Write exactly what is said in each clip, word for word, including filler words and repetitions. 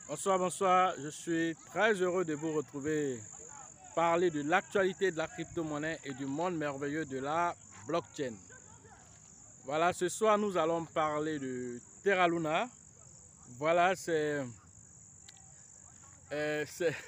Bonsoir, bonsoir. Je suis très heureux de vous retrouver, parler de l'actualité de la crypto-monnaie et du monde merveilleux de la blockchain. Voilà, ce soir, nous allons parler de Terra Luna. Voilà, c'est euh,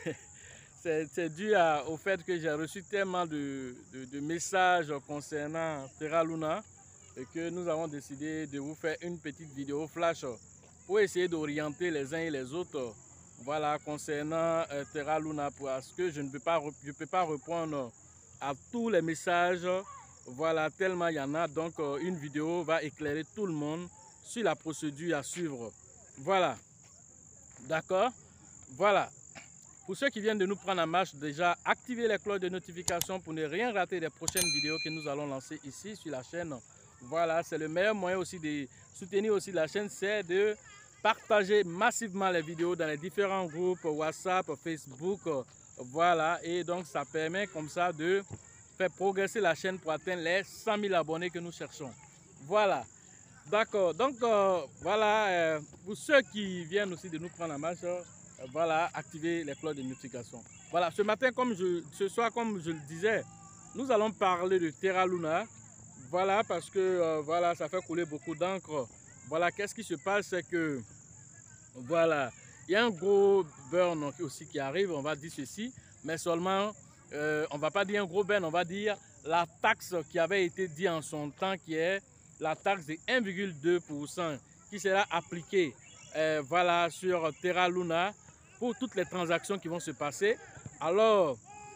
dû à, au fait que j'ai reçu tellement de, de, de messages concernant Terra Luna et que nous avons décidé de vous faire une petite vidéo flash pour essayer d'orienter les uns et les autres, voilà, concernant euh, Terra Luna, parce que je ne peux pas, je peux pas répondre à tous les messages, voilà, tellement il y en a. Donc euh, une vidéo va éclairer tout le monde sur la procédure à suivre. Voilà, d'accord. Voilà, pour ceux qui viennent de nous prendre en marche, déjà activez les cloches de notification pour ne rien rater des prochaines vidéos que nous allons lancer ici sur la chaîne. Voilà, c'est le meilleur moyen aussi de soutenir aussi la chaîne, c'est de partager massivement les vidéos dans les différents groupes WhatsApp, Facebook, voilà, et donc ça permet comme ça de faire progresser la chaîne pour atteindre les cent mille abonnés que nous cherchons. Voilà, d'accord, donc euh, voilà, euh, pour ceux qui viennent aussi de nous prendre en marche, euh, voilà, activez les cloches de notification. Voilà, ce matin, comme je, ce soir, comme je le disais, nous allons parler de Terra Luna. Voilà, parce que euh, voilà, ça fait couler beaucoup d'encre. Voilà, qu'est-ce qui se passe, c'est que voilà, il y a un gros burn aussi qui arrive, on va dire ceci, mais seulement, euh, on ne va pas dire un gros burn, on va dire la taxe qui avait été dit en son temps, qui est la taxe de un virgule deux pour cent qui sera appliquée euh, voilà, sur Terra Luna pour toutes les transactions qui vont se passer. Alors,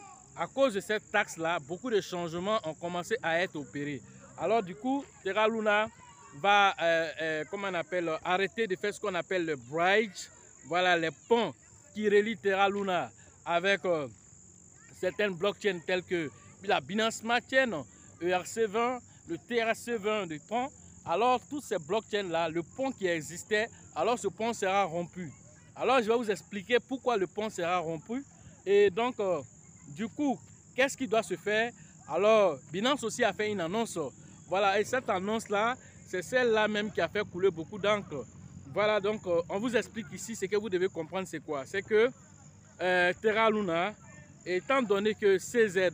à cause de cette taxe-là, beaucoup de changements ont commencé à être opérés. Alors du coup, Terra Luna va, euh, euh, comment on appelle, arrêter de faire ce qu'on appelle le bridge, voilà, les ponts qui relient Terra Luna avec euh, certaines blockchains telles que la Binance Smart Chain, E R C vingt, le T R C vingt de pont. Alors toutes ces blockchains-là, le pont qui existait, alors ce pont sera rompu. Alors je vais vous expliquer pourquoi le pont sera rompu. Et donc, euh, du coup, qu'est-ce qui doit se faire? Alors, Binance aussi a fait une annonce. Voilà, et cette annonce-là, c'est celle-là même qui a fait couler beaucoup d'encre. Voilà, donc euh, on vous explique ici ce que vous devez comprendre, c'est quoi? C'est que euh, Terra Luna, étant donné que C Z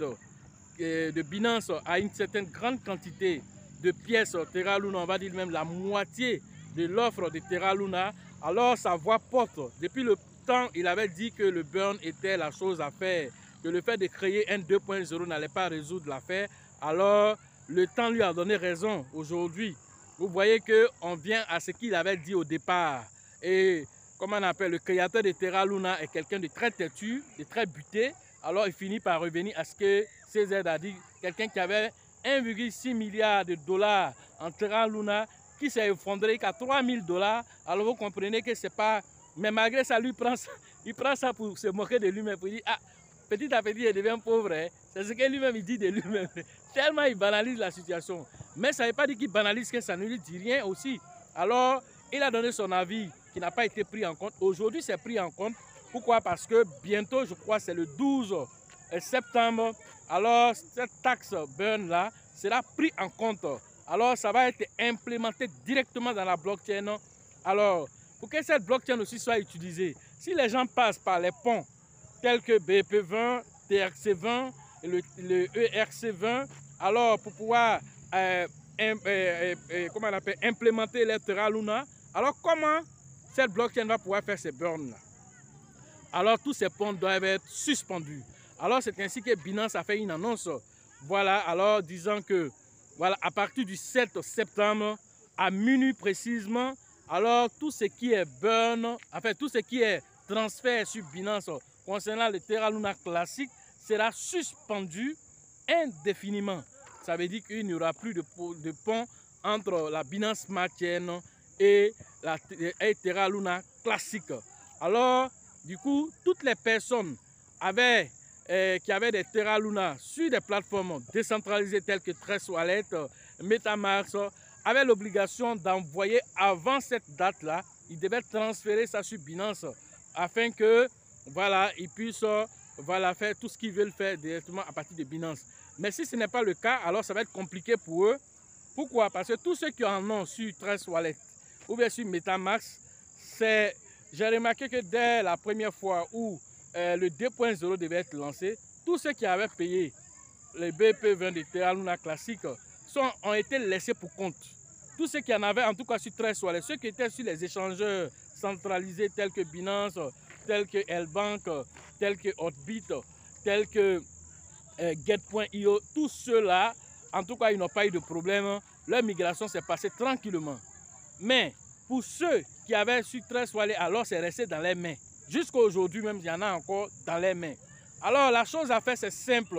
euh, de Binance a une certaine grande quantité de pièces Terra Luna, on va dire même la moitié de l'offre de Terra Luna, alors sa voix porte. Depuis le temps, il avait dit que le burn était la chose à faire, que le fait de créer un deux point zéro n'allait pas résoudre l'affaire. Alors, le temps lui a donné raison aujourd'hui. Vous voyez qu'on vient à ce qu'il avait dit au départ. Et comme on appelle, le créateur de Terra Luna est quelqu'un de très têtu, de très buté. Alors, il finit par revenir à ce que C Z a dit. Quelqu'un qui avait un virgule six milliard de dollars en Terra Luna, qui s'est effondré qu'à trois mille dollars. Alors, vous comprenez que c'est pas... Mais malgré ça, lui, prend ça, il prend ça pour se moquer de lui-même, pour dire, ah, petit à petit, il devient pauvre. Hein. C'est ce que lui-même, il dit de lui-même. Tellement il banalise la situation. Mais ça ne veut pas dire qu'il banalise, que ça ne lui dit rien aussi. Alors, il a donné son avis qui n'a pas été pris en compte. Aujourd'hui, c'est pris en compte. Pourquoi? Parce que bientôt, je crois, c'est le douze septembre. Alors, cette taxe burn-là sera prise en compte. Alors, ça va être implémenté directement dans la blockchain. Alors, pour que cette blockchain aussi soit utilisée, si les gens passent par les ponts tels que B P vingt, T R C vingt, et le, le E R C vingt, alors pour pouvoir euh, euh, euh, euh, comment on appelle, implémenter les Terra Luna, alors comment cette blockchain va pouvoir faire ces burns-là? Alors tous ces ponts doivent être suspendus. Alors c'est ainsi que Binance a fait une annonce, voilà, alors disant que voilà, à partir du sept septembre, à minuit précisément, alors tout ce qui est burn, enfin tout ce qui est transfert sur Binance concernant le Terra Luna classique sera suspendu indéfiniment. Ça veut dire qu'il n'y aura plus de, de pont entre la Binance Smart Chain et la et Terra Luna classique. Alors, du coup, toutes les personnes avaient, euh, qui avaient des Terra Luna sur des plateformes décentralisées telles que Trust Wallet, MetaMask, avaient l'obligation d'envoyer avant cette date-là, ils devaient transférer ça sur Binance afin que voilà, ils puissent voilà, faire tout ce qu'ils veulent faire directement à partir de Binance. Mais si ce n'est pas le cas, alors ça va être compliqué pour eux. Pourquoi? Parce que tous ceux qui en ont sur Trust Wallet ou bien sur MetaMask, c'est j'ai remarqué que dès la première fois où euh, le deux point zéro devait être lancé, tous ceux qui avaient payé les B P vingt de Terra Luna classique sont, ont été laissés pour compte. Tous ceux qui en avaient, en tout cas sur Trust Wallet, ceux qui étaient sur les échangeurs centralisés tels que Binance, tels que L-Bank, tels que Hotbit, tels que euh, Get point i o, tous ceux-là, en tout cas, ils n'ont pas eu de problème. Leur migration s'est passée tranquillement. Mais pour ceux qui avaient sur Trust Wallet, alors c'est resté dans les mains. Jusqu'à aujourd'hui même, il y en a encore dans les mains. Alors la chose à faire, c'est simple.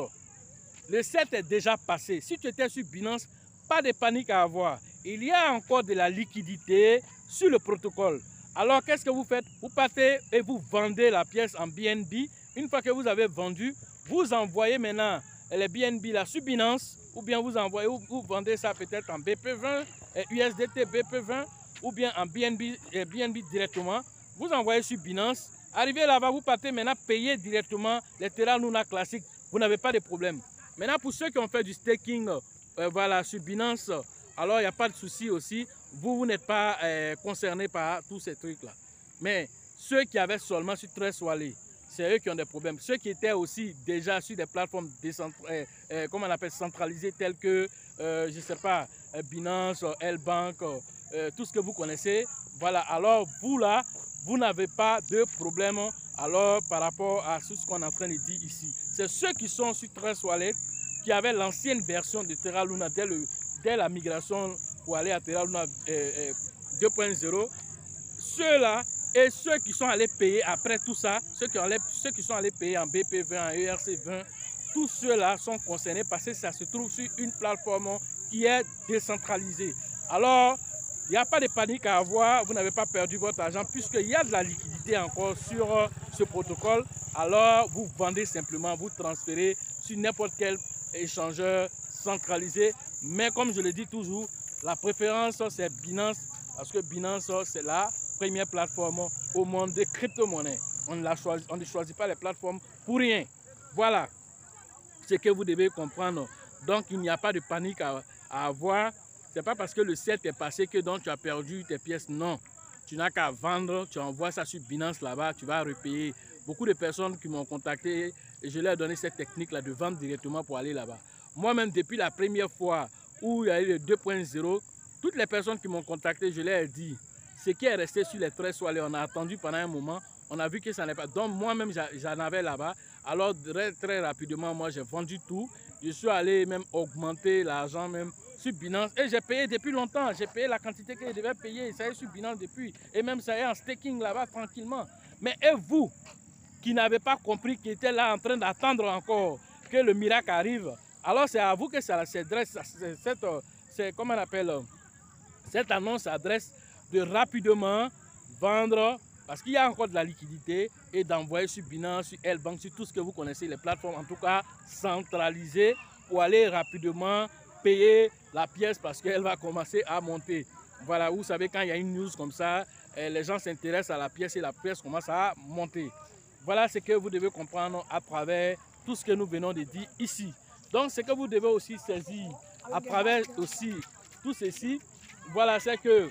Le sept est déjà passé. Si tu étais sur Binance, pas de panique à avoir. Il y a encore de la liquidité sur le protocole. Alors qu'est-ce que vous faites? Vous partez et vous vendez la pièce en B N B. Une fois que vous avez vendu, vous envoyez maintenant les B N B là sur Binance, ou bien vous envoyez, ou vous vendez ça peut-être en B P vingt, U S D T B P vingt, ou bien en B N B, B N B directement. Vous envoyez sur Binance. Arrivez là-bas, vous partez maintenant payer directement les Terra Luna classiques. Vous n'avez pas de problème. Maintenant, pour ceux qui ont fait du staking euh, voilà, sur Binance, alors il n'y a pas de souci aussi. Vous, vous n'êtes pas euh, concerné par tous ces trucs-là. Mais ceux qui avaient seulement sur Trust Wallet, c'est eux qui ont des problèmes. Ceux qui étaient aussi déjà sur des plateformes euh, euh, comment on appelle, centralisées telles que, euh, je ne sais pas, Binance, L-Bank, euh, tout ce que vous connaissez. Voilà, alors vous là, vous n'avez pas de problème alors par rapport à tout ce qu'on est en train de dire ici. C'est ceux qui sont sur Trust Wallet, qui avaient l'ancienne version de Terra Luna dès, le, dès la migration pour aller à Terra Luna euh, euh, deux point zéro. Ceux-là et ceux qui sont allés payer après tout ça, ceux qui, allés, ceux qui sont allés payer en B P vingt, en E R C vingt, tous ceux-là sont concernés parce que ça se trouve sur une plateforme qui est décentralisée. Alors, il n'y a pas de panique à avoir, vous n'avez pas perdu votre argent puisqu'il y a de la liquidité encore sur ce protocole. Alors, vous vendez simplement, vous transférez sur n'importe quel échangeur centralisé. Mais comme je le dis toujours, la préférence c'est Binance parce que Binance c'est la première plateforme au monde des crypto-monnaies. On, on ne choisit pas les plateformes pour rien. Voilà ce que vous devez comprendre. Donc, il n'y a pas de panique à, à avoir. Ce n'est pas parce que le sept est passé que donc tu as perdu tes pièces. Non, tu n'as qu'à vendre, tu envoies ça sur Binance là-bas, tu vas repayer. Beaucoup de personnes qui m'ont contacté et je leur ai donné cette technique-là de vendre directement pour aller là-bas. Moi-même, depuis la première fois où il y a eu le deux point zéro, toutes les personnes qui m'ont contacté, je leur ai dit, ce qui est resté sur les Trust Wallet, on a attendu pendant un moment, on a vu que ça n'est pas. Donc moi-même, j'en avais là-bas. Alors très, très rapidement, moi j'ai vendu tout. Je suis allé même augmenter l'argent même sur Binance et j'ai payé depuis longtemps. J'ai payé la quantité que je devais payer. Ça est sur Binance depuis. Et même ça est en staking là-bas tranquillement. Mais et vous qui n'avez pas compris, qui étaient là en train d'attendre encore que le miracle arrive, alors c'est à vous que ça s'adresse. C'est comment on appelle cette annonce s'adresse de rapidement vendre parce qu'il y a encore de la liquidité et d'envoyer sur Binance, sur L-Bank, sur tout ce que vous connaissez, les plateformes en tout cas centralisées pour aller rapidement payer la pièce parce qu'elle va commencer à monter. Voilà, vous savez quand il y a une news comme ça, les gens s'intéressent à la pièce et la pièce commence à monter. Voilà ce que vous devez comprendre à travers tout ce que nous venons de dire ici. Donc ce que vous devez aussi saisir à travers aussi tout ceci, voilà, c'est que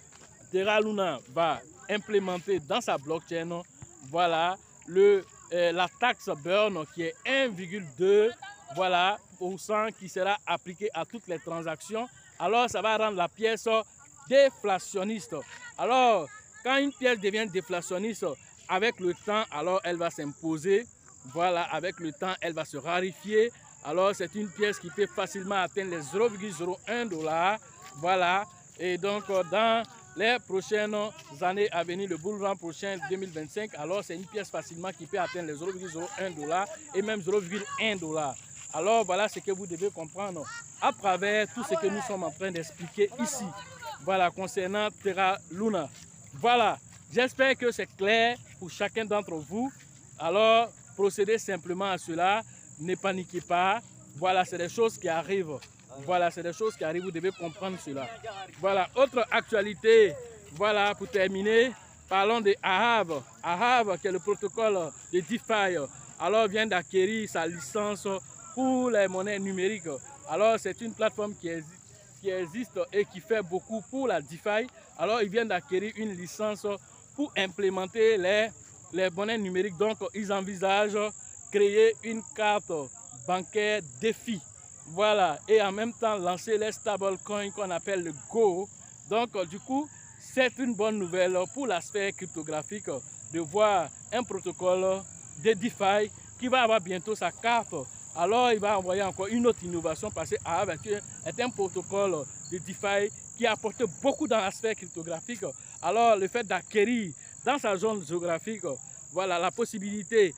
Terra Luna va implémenter dans sa blockchain, voilà, le, euh, la taxe burn qui est un virgule deux voilà, pour cent qui sera appliquée à toutes les transactions. Alors, ça va rendre la pièce déflationniste. Alors, quand une pièce devient déflationniste, avec le temps, alors elle va s'imposer. Voilà, avec le temps, elle va se raréfier. Alors, c'est une pièce qui peut facilement atteindre les zéro virgule zéro un dollar. Voilà, et donc, dans les prochaines années à venir, le bull run prochain deux mille vingt-cinq, alors c'est une pièce facilement qui peut atteindre les zéro virgule zéro un dollar et même zéro virgule un dollar. Alors voilà ce que vous devez comprendre à travers tout ce que nous sommes en train d'expliquer ici. Voilà, concernant Terra Luna. Voilà, j'espère que c'est clair pour chacun d'entre vous. Alors, procédez simplement à cela, ne paniquez pas. Voilà, c'est des choses qui arrivent. Voilà, c'est des choses qui arrivent, vous devez comprendre cela. Voilà, autre actualité, voilà, pour terminer, parlons de Aave. Aave, qui est le protocole de DeFi, alors vient d'acquérir sa licence pour les monnaies numériques. Alors, c'est une plateforme qui existe, qui existe et qui fait beaucoup pour la DeFi. Alors, il vient d'acquérir une licence pour implémenter les, les monnaies numériques. Donc, ils envisagent créer une carte bancaire défi. Voilà, et en même temps lancer les stablecoins qu'on appelle le Go. Donc, du coup, c'est une bonne nouvelle pour l'aspect cryptographique de voir un protocole de DeFi qui va avoir bientôt sa carte. Alors, il va envoyer encore une autre innovation parce que A A est un protocole de DeFi qui apporte beaucoup dans l'aspect cryptographique. Alors, le fait d'acquérir dans sa zone géographique, voilà, la possibilité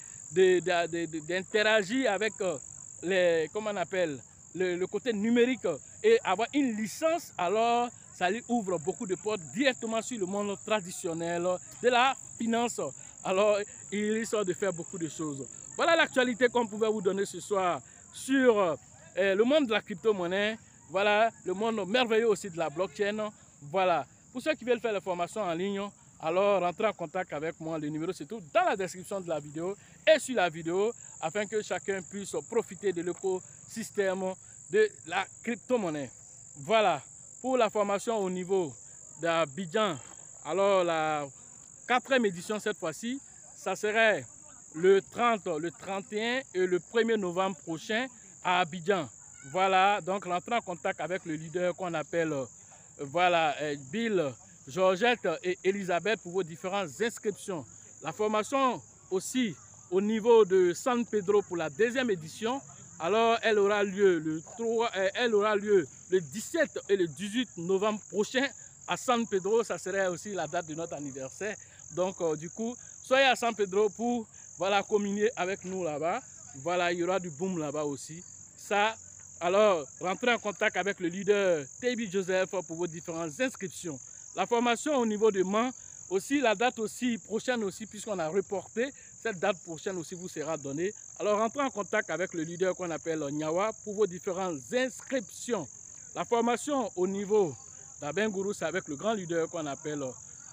d'interagir avec les, comment on appelle, le, le côté numérique et avoir une licence, alors ça lui ouvre beaucoup de portes directement sur le monde traditionnel de la finance. Alors, il risque de faire beaucoup de choses. Voilà l'actualité qu'on pouvait vous donner ce soir sur euh, le monde de la crypto-monnaie. Voilà, le monde merveilleux aussi de la blockchain. Voilà, pour ceux qui veulent faire les formations en ligne, alors rentrez en contact avec moi. Le numéro se trouve dans la description de la vidéo et sur la vidéo afin que chacun puisse profiter de l'écosystème de la crypto-monnaie. Voilà, pour la formation au niveau d'Abidjan, alors la quatrième édition cette fois-ci, ça serait le trente, le trente et un et le premier novembre prochain à Abidjan. Voilà, donc rentrez en contact avec le leader qu'on appelle voilà, Bill, Georgette et Elisabeth pour vos différentes inscriptions. La formation aussi au niveau de San Pedro pour la deuxième édition, alors elle aura lieu le, trois, elle aura lieu le dix-sept et le dix-huit novembre prochain à San Pedro. Ça serait aussi la date de notre anniversaire. Donc euh, du coup, soyez à San Pedro pour voilà, communier avec nous là-bas. Voilà, il y aura du boom là-bas aussi. Ça, alors, rentrez en contact avec le leader Tebi Joseph pour vos différentes inscriptions. La formation au niveau de Mans, aussi la date aussi prochaine aussi, puisqu'on a reporté, cette date prochaine aussi vous sera donnée. Alors, rentrez en contact avec le leader qu'on appelle Nyawa pour vos différentes inscriptions. La formation au niveau d'Abengourou, c'est avec le grand leader qu'on appelle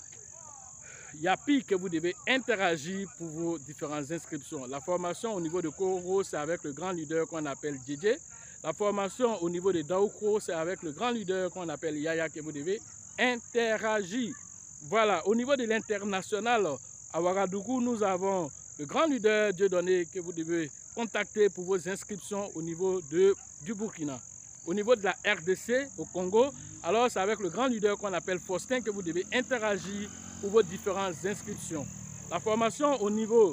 Yapi que vous devez interagir pour vos différentes inscriptions. La formation au niveau de Koro, c'est avec le grand leader qu'on appelle J J. La formation au niveau de Daoukro, c'est avec le grand leader qu'on appelle Yaya que vous devez interagir. Voilà, au niveau de l'international, à Ouagadougou, nous avons le grand leader Dieudonné que vous devez contacter pour vos inscriptions au niveau de, du Burkina. Au niveau de la R D C, au Congo, alors c'est avec le grand leader qu'on appelle Faustin que vous devez interagir pour vos différentes inscriptions. La formation au niveau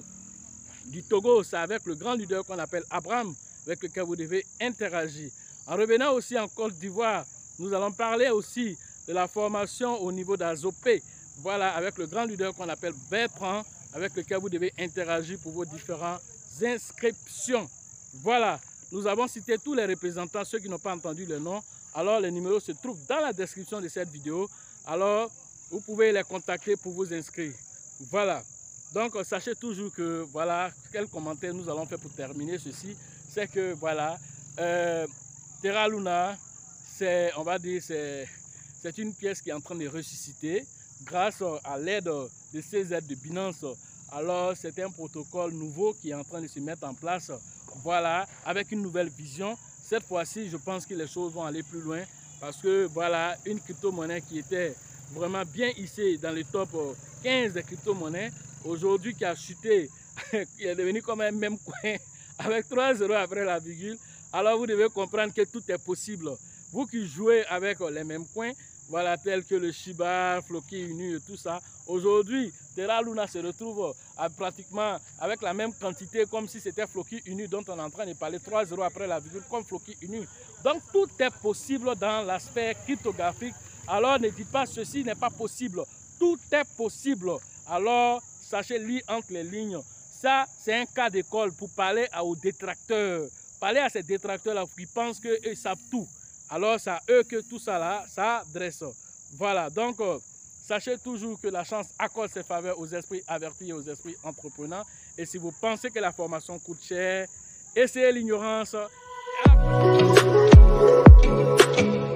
du Togo, c'est avec le grand leader qu'on appelle Abraham, avec lequel vous devez interagir. En revenant aussi en Côte d'Ivoire, nous allons parler aussi de la formation au niveau d'Azopé, voilà, avec le grand leader qu'on appelle Bertrand, avec lequel vous devez interagir pour vos différentes inscriptions. Voilà, nous avons cité tous les représentants, ceux qui n'ont pas entendu le nom. Alors, les numéros se trouvent dans la description de cette vidéo. Alors, vous pouvez les contacter pour vous inscrire. Voilà. Donc, sachez toujours que, voilà, quel commentaire nous allons faire pour terminer ceci. C'est que, voilà, euh, Terra Luna, c'est, on va dire, c'est une pièce qui est en train de ressusciter grâce à l'aide de C Z de Binance. Alors, c'est un protocole nouveau qui est en train de se mettre en place, voilà, avec une nouvelle vision. Cette fois-ci, je pense que les choses vont aller plus loin parce que, voilà, une crypto-monnaie qui était vraiment bien hissée dans le top quinze des crypto-monnaies, aujourd'hui qui a chuté, qui est devenu comme un même coin, avec trois zéros après la virgule. Alors, vous devez comprendre que tout est possible. Vous qui jouez avec les mêmes coins, voilà, tels que le Shiba, Floki Inu et tout ça. Aujourd'hui, Terra Luna se retrouve à pratiquement avec la même quantité comme si c'était Floki Inu dont on est en train de parler trois zéros après la virgule comme Floki Inu. Donc tout est possible dans l'aspect cryptographique. Alors ne dites pas ceci n'est pas possible. Tout est possible. Alors sachez lire entre les lignes. Ça, c'est un cas d'école pour parler aux détracteurs. Parler à ces détracteurs-là qui pensent qu'ils savent tout. Alors, c'est à eux que tout ça là s'adresse. Voilà, donc, euh, sachez toujours que la chance accorde ses faveurs aux esprits avertis et aux esprits entrepreneurs. Et si vous pensez que la formation coûte cher, essayez l'ignorance.